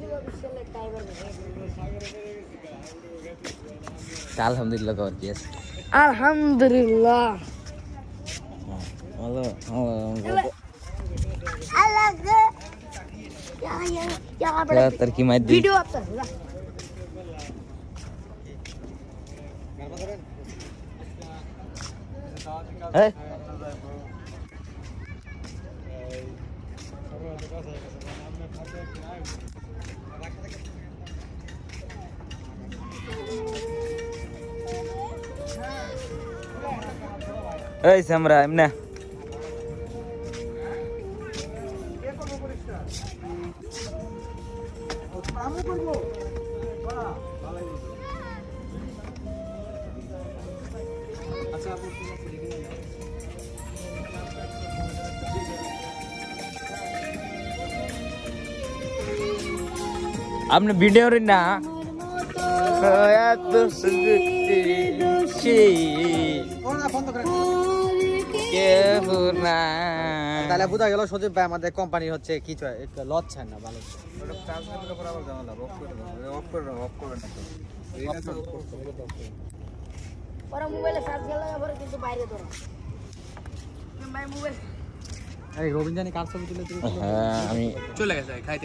alhamdulillah kawan biasa. Alhamdulillah. Halo, Alaga. Ya Ya terkimat di video apa? Eh? Hei Samra, emna. आपने video रे ना या तो তাহলে বুঝা গেল সজীব ভাই আমাদের কোম্পানি হচ্ছে কিছু লস চায় না ভালো ওরা মোবাইলে চার্জ গেলে আবার কিন্তু বাইরে ধরো ভাই মোবাইল এই রবীন্দ্রনী কার ছবি তুলে আমি চলে গেছে খাইতে